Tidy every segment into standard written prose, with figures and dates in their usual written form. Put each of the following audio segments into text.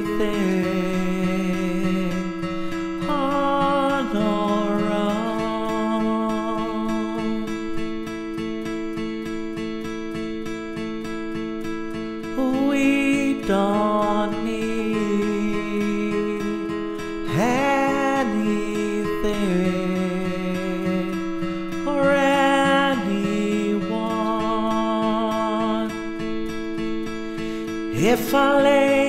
anything on our own. We don't need anything or anyone. If I lay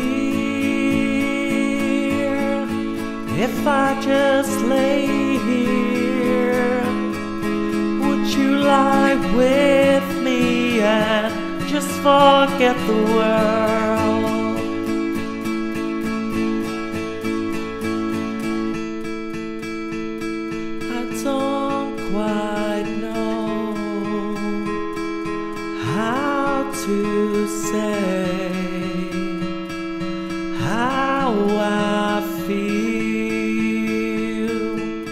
here, if I just lay here, would you lie with me and just forget the world? I don't quite know how to say how I feel.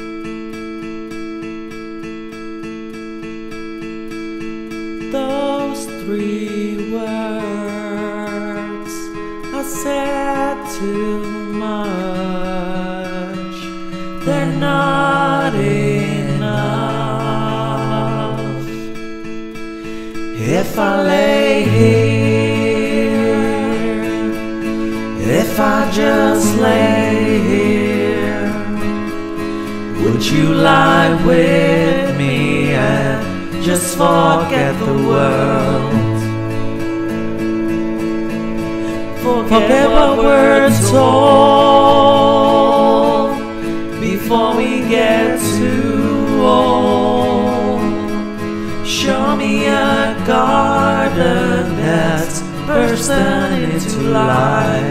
Those 3 words I said too much, they're not enough. If I lay here, if I just lay here, would you lie with me and just forget the world? Forget what we're told before we get too old. Show me a garden that's bursting into life.